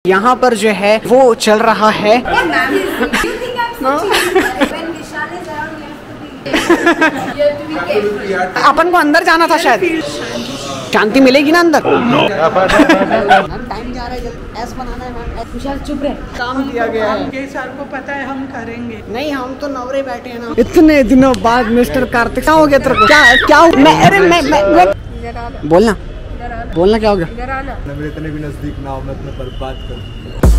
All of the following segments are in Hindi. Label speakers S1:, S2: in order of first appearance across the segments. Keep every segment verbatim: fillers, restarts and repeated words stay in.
S1: यहाँ पर जो है वो चल रहा है। अपन को अंदर जाना था शायद, शांति मिलेगी ना अंदर। टाइम जा रहा है, ऐस बनाना है। विशाल चुप रहे, काम दिया गया है।
S2: ये सर को पता है हम करेंगे।
S1: नहीं हम तो नवरे बैठे हैं ना। इतने दिनों बाद मिस्टर कार्तिक, क्या हो गया तेरे को? क्या क्या हो? मैं अरे मैं मैं बोलना बोलना क्या हो गया?
S3: मेरे इतने भी नजदीक ना हो, मैं अपने बर्बाद कर दूं।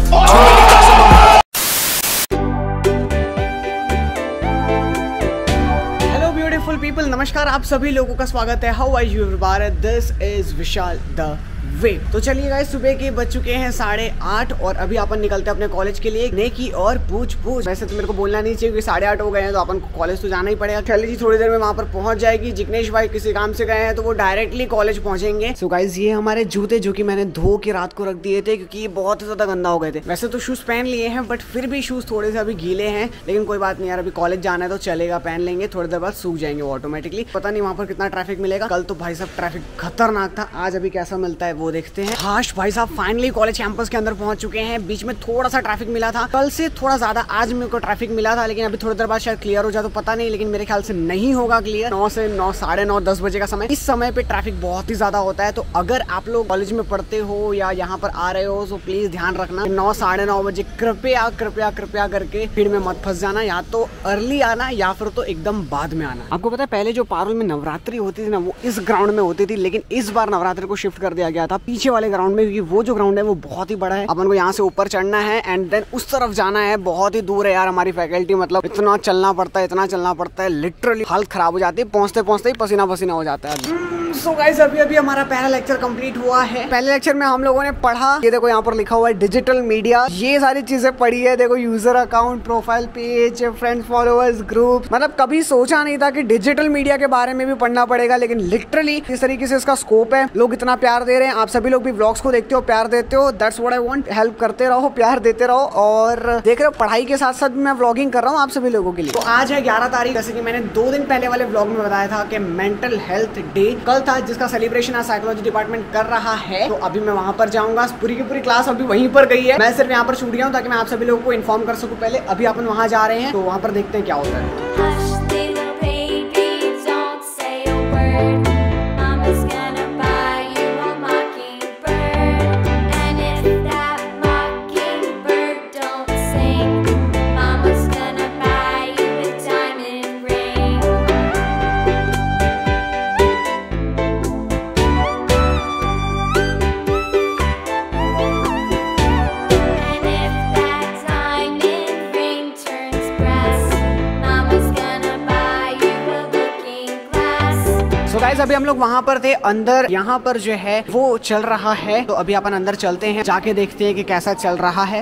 S1: पीपल, नमस्कार, आप सभी लोगों का स्वागत है। How are you everyone, this is Vishal the way. तो चलिए गाइस, सुबह के बज चुके हैं साढ़े आठ और अभी अपन निकलते हैं अपने कॉलेज के लिए। नेकी और पूछ पूछ, वैसे तो मेरे को बोलना नहीं चाहिए क्योंकि साढ़े आठ हो गए हैं तो अपन को कॉलेज तो जाना ही पड़ेगा। चलिए जी, थोड़ी देर में वहाँ पर पहुंच जाएगी। जिग्नेश भाई किसी काम से गए हैं तो वो डायरेक्टली कॉलेज पहुंचेंगे। सो गाइस, ये हमारे जूते जो कि मैंने धो के रात को रख दिए थे क्योंकि ये बहुत ज्यादा गंदा हो गए थे। वैसे तो शूज पहन लिए हैं बट फिर भी शूज थोड़े से अभी गीले हैं, लेकिन कोई बात नहीं यार, अभी कॉलेज जाना है तो चलेगा, पहन लेंगे। थोड़ी देर बाद सूख जाएंगे वो ऑटोमेटिकली। पता नहीं वहाँ पर कितना ट्रैफिक मिलेगा। कल तो भाई साहब ट्रैफिक खतरनाक था, आज अभी कैसा मिलता है वो देखते हैं। हाँ भाई साहब, फाइनली कॉलेज कैंपस के अंदर पहुंच चुके हैं। बीच में थोड़ा सा ट्रैफिक मिला था, कल से थोड़ा ज्यादा आज मेरे को ट्रैफिक मिला था, लेकिन अभी थोड़ी देर बाद शायद क्लियर हो जाए तो पता नहीं, लेकिन मेरे ख्याल से नहीं होगा क्लियर। नौ से नौ साढ़े नौ दस बजे का समय, इस समय पे ट्रैफिक बहुत ही ज्यादा होता है। तो अगर आप लोग कॉलेज में पढ़ते हो या यहाँ पर आ रहे हो तो प्लीज ध्यान रखना, नौ साढ़े नौ बजे कृपया कृपया कृपया करके भीड़ में मत फंस जाना। या तो अर्ली आना या फिर तो एकदम बाद में आना। आपको पता है पहले जो पारुल में नवरात्रि होती थी ना, वो इस ग्राउंड में होती थी, लेकिन इस बार नवरात्रि को शिफ्ट कर दिया गया था पीछे वाले ग्राउंड में, क्योंकि वो जो ग्राउंड है वो बहुत ही बड़ा है। अपन को यहाँ से ऊपर चढ़ना है एंड देन उस तरफ जाना है। बहुत ही दूर है यार हमारी फैकल्टी, मतलब इतना चलना पड़ता है, इतना चलना पड़ता है, लिटरली हालत खराब हो जाती है। पहुंचते पहुंचते ही पसीना पसीना हो जाता है। सो गाइस, अभी अभी हमारा पहला लेक्चर कंप्लीट हुआ है। पहले लेक्चर में हम लोगों ने पढ़ा, ये देखो यहाँ पर लिखा हुआ है डिजिटल मीडिया, ये सारी चीजें पढ़ी है। देखो user account, profile page, friends, followers, group. मतलब कभी सोचा नहीं था कि डिजिटल मीडिया के बारे में भी पढ़ना पड़ेगा, लेकिन लिटरली इस तरीके से इसका स्कोप है। लोग इतना प्यार दे रहे हैं, आप सभी लोग भी व्लॉग्स को देखते हो, प्यार देते हो, that's what I want. Help करते रहो, प्यार देते रहो। और देख रहे हो, पढ़ाई के साथ साथ मैं व्लॉगिंग कर रहा हूँ आप सभी लोगों के लिए। तो आज है ग्यारह तारीख, जैसे कि मैंने दो दिन पहले वाले व्लॉग में बताया था कि मेंटल हेल्थ डे कल था, जिसका सेलिब्रेशन आज साइकोलॉजी डिपार्टमेंट कर रहा है। तो अभी मैं वहाँ पर जाऊंगा। पूरी की पूरी क्लास अभी वहीं पर गई है, मैं सिर्फ यहाँ पर छूट गया हूँ ताकि मैं आप सभी लोगों को इन्फॉर्म कर सकूँ पहले। अभी अपन वहाँ जा रहे हैं तो वहाँ पर देखते हैं क्या होता है। तो गाइस, अभी हम लोग वहाँ पर थे अंदर, यहाँ पर जो है वो चल रहा है। तो अभी अपन अंदर चलते हैं, जाके देखते हैं कि कैसा चल रहा है।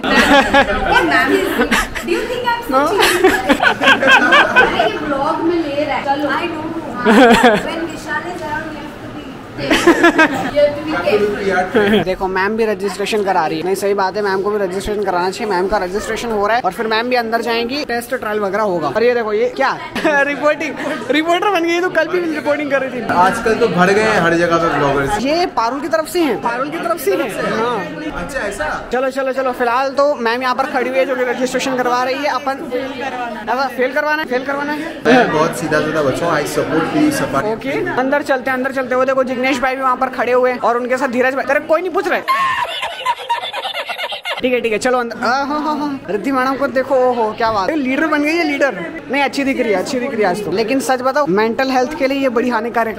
S1: देखो मैम भी रजिस्ट्रेशन करा रही है। नहीं सही बात है, मैम को भी रजिस्ट्रेशन कराना चाहिए। मैम का रजिस्ट्रेशन हो रहा है और फिर मैम भी अंदर जाएंगी, टेस्ट ट्रायल वगैरह होगा। और ये देखो ये क्या रिपोर्टिंग रिपोर्टर बन गई, तो कल भी रिपोर्टिंग कर रही थी।
S3: आजकल तो भर गए हैं हर जगह पे ब्लॉगर्स।
S1: ये पारुल की तरफ से है, पारुल की तरफ से है। हाँ
S3: अच्छा ऐसा।
S1: चलो चलो चलो, फिलहाल तो मैम यहाँ पर खड़ी हुई है जो कि रजिस्ट्रेशन करवा रही है। अपन फेल करवाना है, फेल करवाना है।
S3: मैं बहुत सीधा साधा बच्चा हूँ, I support please support.
S1: Okay, अंदर चलते हैं, अंदर चलते हुए देखो जिग्नेश भाई भी वहाँ पर खड़े हुए और उनके साथ धीरज भाई। तेरे कोई नहीं पूछ रहे, ठीक है ठीक है, चलो अंदर। हाँ हाँ हाँ, रिद्धि मैडम को देखो, ओहो क्या बात है, लीडर बन गई है, लीडर। नहीं अच्छी दिख रही है, अच्छी दिख रही है आज तो। लेकिन सच बताओ, मेंटल हेल्थ के लिए ये बड़ी हानिकारक है।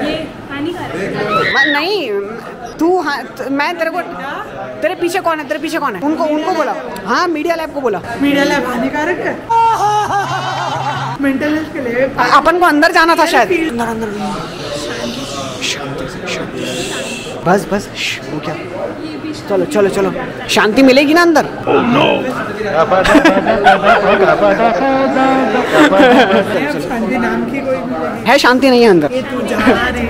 S1: नहीं तू, हाँ मैं तेरे को, तेरे पीछे कौन है, तेरे पीछे कौन है, उनको उनको बोला। हाँ मीडिया लैब को बोला,
S2: मीडिया लैब हानिकारक है मेंटल हेल्थ के लिए।
S1: अपन को अंदर जाना था शायद, अंदर अंदर शांति से, शांति। बस बस वो क्या, चलो चलो चलो, शांति मिलेगी ना अंदर।
S2: शांति नाम की कोई
S1: है, शांति नहीं है अंदर।
S2: ये तू जा रही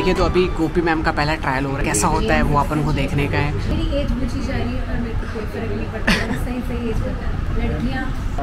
S1: देखिए तो अभी गोपी मैम का पहला ट्रायल हो रहा है, कैसा होता है वो अपन को देखने का है।
S4: मेरी एज पूछी जा रही है पर मेरे को कोई फर्क नहीं पड़ता, सही सही एज बता। लड़कियाँ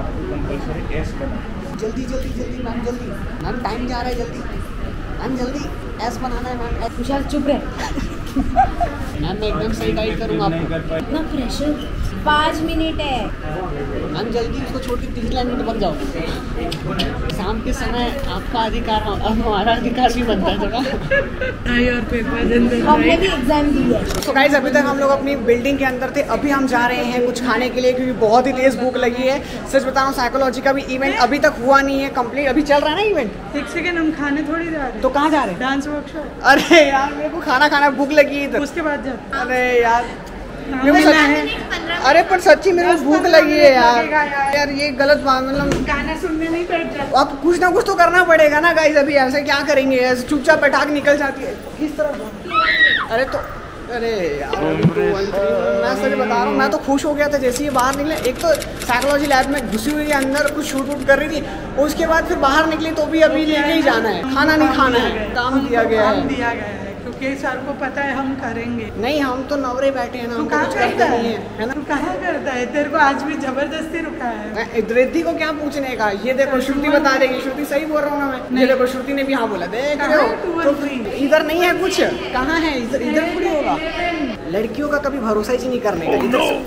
S1: जल्दी जल्दी जल्दी मैम जल्दी, मैम टाइम जा रहा है, जल्दी मैम जल्दी एस बनाना है मैम।
S4: विशाल चुप रहे।
S1: मैम मैं एकदम सही गाइड करूँगा आपको।
S4: इतना प्रेशर, पाँच मिनट है।
S1: मैम जल्दी उसको छोड़ के तीस लाइन में बन जाओ। शाम के समय आपका अधिकार अब हमारा अधिकार भी बनता है थोड़ा।
S2: आई और पेपर
S4: हमने भी एग्जाम दिया है।
S1: तो गाइस अभी तक हम लोग अपनी बिल्डिंग के अंदर थे, अभी हम जा रहे हैं कुछ खाने के लिए क्योंकि बहुत ही तेज भूख लगी है। सच बता रहा हूँ साइकोलॉजी का भी इवेंट अभी तक हुआ नहीं है कंप्लीट, अभी चल रहा है ना इवेंट।
S2: एक सेकंड, हम खाने थोड़ी जा रहे
S1: तो कहाँ जा रहे हैं?
S2: Dance workshop.
S1: अरे यार मेरे को खाना खाना भूख लगी है इधर।
S2: उसके बाद जाते।
S1: अरे यार
S2: हाँ,
S1: मेरे को
S2: मिलना
S1: सच्ची-
S2: है।
S1: अरे पर सच्ची मेरे को भूख लगी है यार। यार ये गलत बात, मतलब
S2: गाना सुनने नहीं बैठ जाते।
S1: अब कुछ ना कुछ तो करना पड़ेगा ना गाइस। अभी ऐसे क्या करेंगे, ऐसे चुपचाप बैठा के निकल जाती है किस तरह। अरे तो अरे यार मैं सच बता रहा हूँ, मैं तो खुश हो गया था जैसे ही बाहर निकले। एक तो साइकोलॉजी लैब में घुसी हुई है, अंदर कुछ शूट वूट कर रही थी, उसके बाद फिर बाहर निकली तो भी अभी लेके ही जाना है, खाना नहीं खाना है, काम दिया गया
S2: काम
S1: है।
S2: दिया गया है क्योंकि सर को पता है हम करेंगे।
S1: नहीं हम तो नवरे बैठे हैं ना,
S2: तू
S1: हम
S2: कहाँ
S1: कुछ करते
S2: करता
S1: नहीं
S2: है?
S1: है, है ना।
S2: तू कहाँ करता है? तेरे को आज भी जबरदस्ती रुका है।
S1: मैं रिद्धि को क्या पूछने का, ये देखो श्रुति बता देगी। श्रुति सही बोल रहा हूँ ना मैं, ये देखो श्रुति ने भी हाँ बोला। देख रहे हो तो इधर नहीं है कुछ, कहाँ है इधर, इधर थोड़ी होगा। लड़कियों का कभी भरोसा ही नहीं करने का। इधर से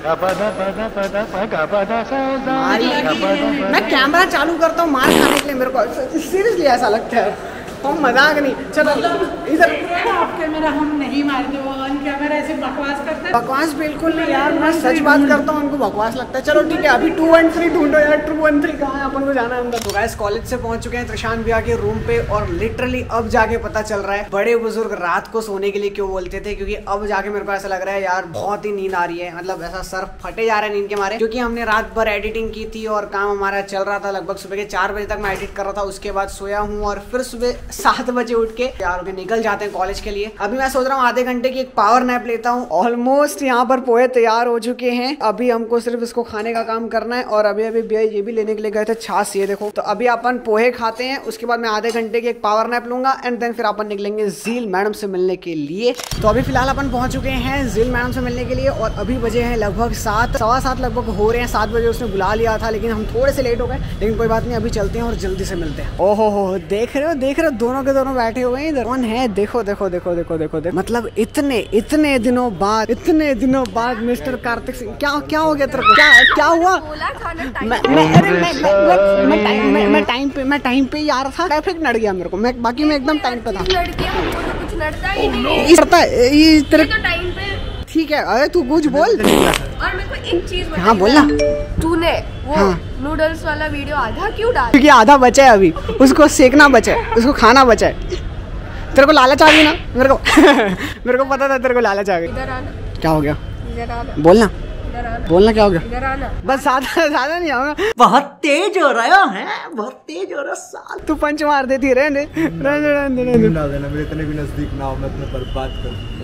S1: मारी, मैं कैमरा चालू करता हूँ मार खाने के लिए, मेरे को सीरियसली ऐसा लगता है। हम मजाक नहीं, चलो इधर।
S2: ऑफ कैमरा हम नहीं मारते, वो ऑन कैमरा ऐसे बकवास करते हैं।
S1: बकवास बिल्कुल नहीं यार, मैं सच बात करता हूँ, उनको बकवास लगता है। चलो ठीक है, अभी टू वन थ्री ढूंढो यार, टू वन थ्री कहाँ है, अपन को जाना है अंदर। तो गाइस कॉलेज से पहुंच चुके हैं त्रिशांत भैया के रूम पे, और लिटरली अब जाके पता चल रहा है बड़े बुजुर्ग रात को सोने के लिए क्यों बोलते थे, क्योंकि अब जाके मेरे को ऐसा लग रहा है यार बहुत ही नींद आ रही है, मतलब ऐसा सर फटे जा रहे हैं नींद के मारे। क्योंकि हमने रात भर एडिटिंग की थी और काम हमारा चल रहा था, लगभग सुबह के चार बजे तक मैं एडिट कर रहा था, उसके बाद सोया हूँ और फिर सुबह सात बजे उठ के यार निकल जाते हैं कॉलेज के लिए। अभी मैं सोच रहा हूँ आधे घंटे की एक पावर नैप लेता हूँ। ऑलमोस्ट यहाँ पर पोहे तैयार हो चुके हैं, अभी हमको सिर्फ इसको खाने का काम करना है। और अभी अभी भैया ये भी लेने के लिए गए थे छाछ, ये देखो। तो अभी अपन पोहे खाते हैं, उसके बाद मैं आधे घंटे की एक पावर नैप लूंगा एंड देन फिर अपन निकलेंगे झील मैडम से मिलने के लिए। तो अभी फिलहाल अपन पहुंच चुके हैं झील मैडम से मिलने के लिए और अभी बजे हैं लगभग सात सवा सात लगभग हो रहे हैं। सात बजे उसने बुला लिया था लेकिन हम थोड़े से लेट हो गए, लेकिन कोई बात नहीं, अभी चलते हैं और जल्दी से मिलते हैं। ओहो हो, देख रहे हो देख रहे हो दोनों के दोनों बैठे हुए हैं इधर। कौन है? देखो देखो देखो देखो देखो देखो, मतलब इतने इतने दिनों बाद इतने दिनों बाद मिस्टर कार्तिक सिंह। क्या क्या हो गया तेरे को? क्या क्या हुआ? मैं मैं अरे मैं मैं मैं टाइम मैं मैं टाइम पे मैं टाइम पे ही आ रहा था, ट्रैफिक नड़ गया मेरे को, मैं बाकी मैं एकदम टाइम पे था।
S4: कुछ लड़ता ही नहीं
S1: ये करता है ये तेरे,
S4: तो टाइम पे।
S1: ठीक है। अरे तू कुछ बोल।
S4: और मेरे को एक चीज बता,
S1: हाँ बोलना।
S4: तूने वो
S1: हाँ।
S4: नूडल्स वाला वीडियो आधा क्यों डाला?
S1: क्योंकि आधा बचा है अभी, उसको सेकना बचा है, उसको खाना बचा है। तेरे को लालच आ गई ना मेरे को मेरे को पता था तेरे को लालच आ गई।
S4: इधर आना,
S1: क्या हो गया?
S4: इधर आना,
S1: बोलना
S4: इधर आना,
S1: बोलना क्या हो गया?
S4: इधर आना।
S1: बस ज्यादा ज्यादा नहीं आऊंगा, बहुत तेज हो रहा है, बहुत तेज हो रहा साल। तू पंच मार देती है, रहने रहने रहने रहने।
S3: ना देना, मेरे इतने भी नजदीक ना हो, मैं तुम्हें बर्बाद कर दूं।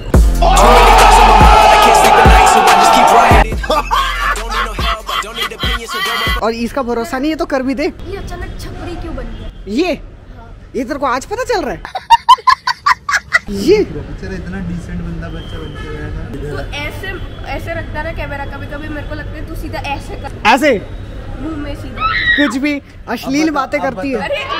S1: और इसका भरोसा नहीं है तो कर भी दे।
S4: ये अचानक छपरी क्यों बन गया?
S1: ये ये तेरे को आज पता चल रहा है? ये
S3: बेचारा इतना डिसेंट बंदा बच्चा बन के गया था।
S4: तो ऐसे ऐसे रखता ना कैमरा, कभी कभी मेरे को लगता है तू सीधा ऐसे कर,
S1: ऐसे
S4: मुंह में सीधा
S1: कुछ भी अश्लील बातें करती है।
S4: अरे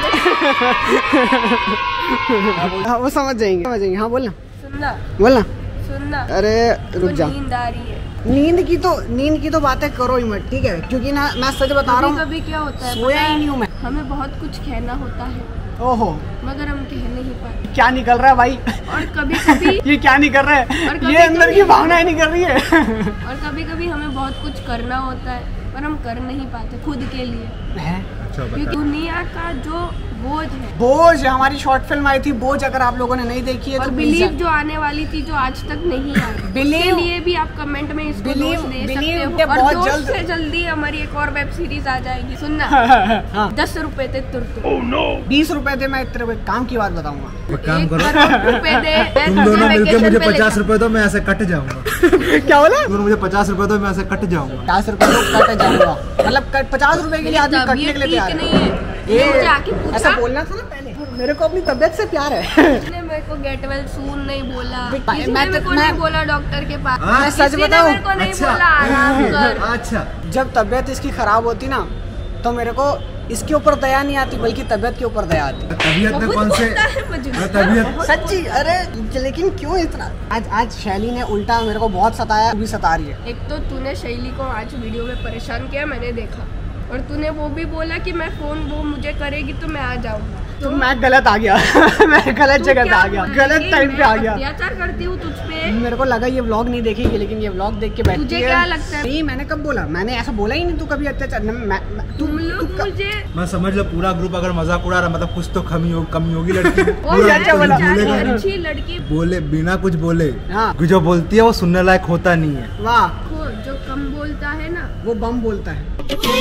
S1: हाँ वो समझ जाएंगे समझ जाएंगे। हाँ बोलना
S4: सुनना
S1: बोलना।
S4: सुनना,
S1: अरे रुक जा,
S4: नींद आ रही है।
S1: नींद की तो नींद की तो बातें करो ही मत, ठीक है? क्योंकि ना मैं सच बता रहा हूँ,
S4: कभी क्या होता है
S1: सोया ही नहीं हूँ मैं।
S4: हमें बहुत कुछ कहना होता है
S1: ओहो,
S4: मगर हम कह नहीं पाते।
S1: क्या निकल रहा है भाई?
S4: और कभी कभी
S1: ये क्या निकल रहा है?
S4: और कभी-
S1: ये अंदर की भावनाएं निकल रही है।
S4: और कभी कभी हमें बहुत कुछ करना होता है पर हम कर नहीं पाते खुद के लिए,
S1: है?
S4: क्योंकि दुनिया का जो बोझ है,
S1: बोझ, हमारी शॉर्ट फिल्म आई थी बोझ, अगर आप लोगों ने नहीं देखी है
S4: और
S1: तो
S4: बिलीव जो आने वाली थी जो आज तक नहीं आई,
S1: Believe-
S4: उसके लिए भी आप कमेंट में इसको
S1: Believe-
S4: दोष दे
S1: Believe
S4: सकते
S1: के
S4: हो। और
S1: बहुत
S4: दोस्त
S1: जल्द-
S4: से जल्दी हमारी एक और वेब सीरीज आ जाएगी, सुनना।
S1: हाँ।
S4: दस रुपए थे तुर्तु,
S1: बीस रुपए थे, मैं तेरे को एक काम की बात बताऊंगा।
S3: एक काम
S4: एक
S3: करो,
S4: करोड़ रुपए दे, मैं
S3: तुम
S4: तुझे
S3: दोनों मिलके
S4: vacation
S3: मुझे
S4: पे ले
S3: पचास
S4: जाऊं।
S3: रुपए दो, मैं ऐसे कट जाऊंगा।
S1: क्या बोला?
S3: तुम मुझे पचास रुपए दो, मैं ऐसे कट जाऊंगा।
S1: पचास रुपए तो कट जाऊंगा, मतलब कट पचास रुपए के लिए आदमी
S4: तब ये
S1: कटने के लिए
S4: ठीक
S1: तैयार
S4: नहीं
S1: है।
S4: है। ये मुझे आके पूछा,
S1: ऐसा बोलना था ना पहले। मेरे को अपनी तबीयत से प्यार है।
S4: उसने मेरे को गेट वेल सून नहीं बोला,
S1: मैं
S4: किसी ने
S1: मैं
S4: मेरे को
S1: मैं
S4: नहीं बोला डॉक्टर के पास,
S1: मैं सच
S4: किसी ने
S1: बताऊं?
S4: मेरे को नहीं
S3: अच्छा।
S4: बोला आराम कर।
S3: अच्छा
S1: जब तबीयत इसकी खराब होती ना तो मेरे को इसके ऊपर दया नहीं आती बल्कि तबीयत के ऊपर दया आती।
S3: तबीयत में
S4: बहुत
S3: कौन से
S4: बोलता है मुझे।
S3: मैं तबीयत
S1: सच्ची, अरे लेकिन क्यों इतना? आज आज शैली ने उल्टा मेरे को बहुत सताया, अभी सता रही है।
S4: एक तो तूने शैली को आज वीडियो में परेशान किया, मैंने देखा, और तूने वो भी बोला कि मैं फोन वो मुझे करेगी तो मैं आ जाऊंगा।
S1: तो मैं गलत आ गया मैं गलत
S4: तू
S1: जगह पे
S4: क्या
S1: आ गया,
S4: बोल रही
S1: गलत
S4: है?
S1: टाइम पे आ गया।
S4: मैं अत्याचार करती हूँ तुझ पे।
S1: मेरे को लगा ये व्लॉग नहीं देखेगी, लेकिन ये व्लॉग देख के बैठी
S4: तुझे
S1: है।
S4: क्या लगता है?
S1: नहीं, मैंने कब बोला? मैंने ऐसा बोला ही नहीं। तू कभी अत्याचार मैं, मैं, मैं, तू,
S4: तुम
S1: तू
S4: लोग
S1: क-
S4: मुझे
S3: मैं समझ लो पूरा ग्रुप अगर मजाक उड़ा रहा मतलब कुछ तो कमी हो कमी होगी लड़की में।
S4: वो
S3: पूरा
S1: है, अच्छा बोला।
S3: कुछ बोलेगा नहीं।
S4: अच्छी लड़की
S3: बोले बिना कुछ बोले
S1: हाँ।
S3: जो बोलती है वो सुनने लायक होता नहीं है।
S1: वाह,
S4: को जो कम बोलता है ना,
S1: वो बम बोलता है।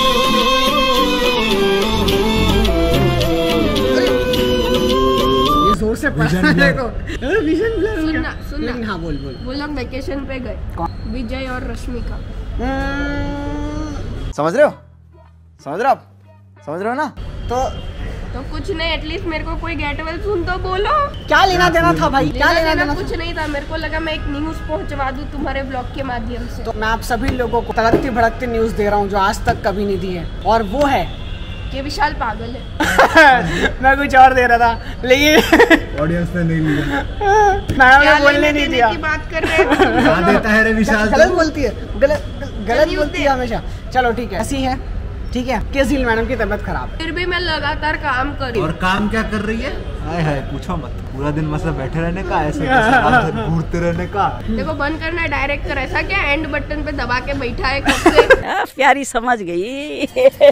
S1: ये जोर से पढ़ा
S3: विजन
S1: मेरे
S3: ब्लर।
S1: को। अरे विजन ब्लर हो
S4: सुनना
S1: गया।
S4: सुनना
S1: लेकिन हाँ, बोल बोल।
S4: वो लोग वेकेशन पे गए,
S1: कौन?
S4: विजय और रश्मिका।
S1: हम्म,
S5: समझ रहे हो समझ रहे हो आप समझ रहे हो ना।
S1: तो
S4: तो कुछ नहीं, एटलीस्ट मेरे को कोई गेट वेल सुन तो बोलो।
S1: क्या लेना देना था भाई? क्या लेना देना
S4: कुछ
S1: था?
S4: नहीं था, मेरे को लगा मैं एक न्यूज पहुंचवा दूं तुम्हारे ब्लॉग के माध्यम से।
S1: तो मैं आप सभी लोगों को तड़कती भड़कती न्यूज दे रहा हूँ जो आज तक कभी नहीं दी है, और वो है
S4: कि विशाल पागल है।
S1: मैं कुछ और दे रहा था लेकिन
S3: ऑडियंस ने नहीं लिया।
S1: मैडम
S4: क्या
S1: ने बोलने
S4: लेने
S1: नहीं
S4: देने
S1: दिया।
S4: की बात कर रहे हो तुम?
S3: कहाँ देता है रे विशाल
S1: गलत
S3: तू?
S1: बोलती है, गलत गलत
S4: न्यूज़
S1: बोलती
S4: दे।
S1: है हमेशा। चलो ठीक है, ऐसी है, ठीक है। केजरीवाल मैडम की तबीयत खराब है।
S4: फिर भी मैं लगातार काम कर रही
S3: और
S4: हूँ।
S3: काम क्या कर रही है? हाय हाय पूछो मत। पूरा दिन मतलब बैठे रहने का, ऐसे ऐसे घूरते रहने का।
S4: देखो बंद करना है डायरेक्टर, ऐसा क्या एंड बटन पे दबा के बैठा है कब से।
S6: प्यारी समझ गई।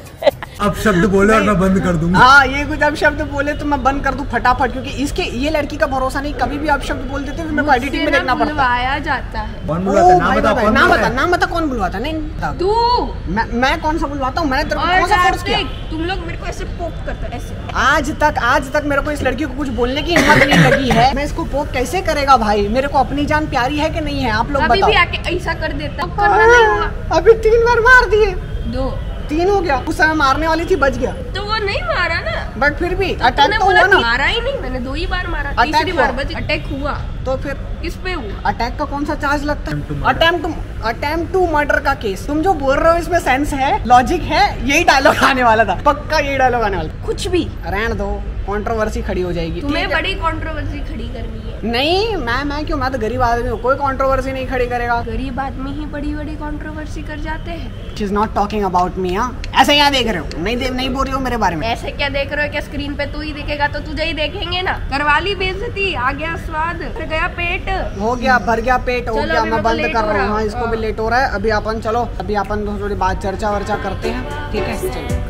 S3: अब शब्द बोले और मैं बंद कर दूंगा।
S1: हाँ, ये कुछ अब शब्द बोले तो मैं बंद कर दूं फटाफट, क्योंकि इसके ये लड़की का भरोसा नहीं। कभी भी आप शब्द बोल देते तो मेरे को एडिटिंग में
S4: मुझसे
S1: देखना
S4: ना
S1: पड़ता है।
S4: बुलवाया जाता है।
S3: कौन
S1: ओ
S3: बुलाता है? नाम
S1: भाई
S3: बताओ
S1: भाई,
S3: कौन
S1: नाम
S3: बुलाता
S1: बता,
S3: है?
S1: नाम बता, कौन बुलवाता? नहीं बता।
S4: तू
S1: मैं मैं कौन सा बुलवाता हूँ? मैंने तेरे को
S4: और
S1: कौन सा फोर्स किया?
S4: कार्तिक, तुम लोग मेरे को ऐसे पोक करते हो, ऐसे।
S1: आज तक आज तक मेरे को इस लड़की को कुछ बोलने की हिम्मत नहीं लगी है। मैं इसको पोक कैसे करेगा भाई? मेरे को अपनी जान प्यारी है कि नहीं है? आप लोग
S4: अभी
S1: बताओ।
S4: भी आके ऐसा कर देता, अब करना नहीं हुआ।
S1: अभी तीन बार मार दिए।
S4: दो
S1: तीन हो गया। उस समय मारने वाली थी, बच गया,
S4: तो वो नहीं मारा ना।
S1: बट फिर भी
S4: तूने
S1: अटैक तो
S4: बोला
S1: हुआ ना।
S4: मारा ही नहीं, मैंने दो ही बार मारा,
S1: Attack
S4: तीसरी बार
S1: हुआ।
S4: बच अटैक हुआ।
S1: तो फिर
S4: किस पे हुआ?
S1: अटैक का कौन सा चार्ज लगता
S3: Attempt to
S1: है?
S3: murder.
S1: Attempt to attempt to murder का केस। तुम जो बोल रहे हो इसमें सेंस है, लॉजिक है। यही डायलॉग आने वाला था, पक्का यही डायलॉग आने वाला था।
S4: कुछ भी।
S1: रहने दो, कंट्रोवर्सी खड़ी हो जाएगी।
S4: तुम्हें
S1: ठीक है?
S4: बड़ी कंट्रोवर्सी खड़ी करनी है।
S1: नहीं, मैं मैं क्यों? मैं तो गरीब आदमी हूँ, कोई कंट्रोवर्सी नहीं खड़ी करेगा।
S4: गरीब आदमी ही बड़ी बड़ी कंट्रोवर्सी कर जाते हैं।
S1: She is not talking about me. हाँ, ऐसे यहाँ देख रहे हो? नहीं दे, नहीं बोल रही हो मेरे बारे में।
S4: ऐसे क्या देख रहे हो? क्या स्क्रीन पे तू ही दिखेगा तो तुझे ही देखेंगे ना। करवाली बेइज्जती, आ गया स्वाद, फिर गया पेट।
S1: हो गया, भर गया पेट, हो
S4: चलो,
S1: गया।
S4: अभी
S1: मैं
S4: मेरे को
S1: बंद
S4: लेट
S1: कर
S4: हो
S1: रहा हूँ।
S4: रहा।
S1: हाँ, इसको भी
S4: हाँ।
S1: लेट हो रहा है। अभी अपन चलो, अभी अपन थोड़ी बात चर्चा वर्चा करते हैं, ठीक है? चलो।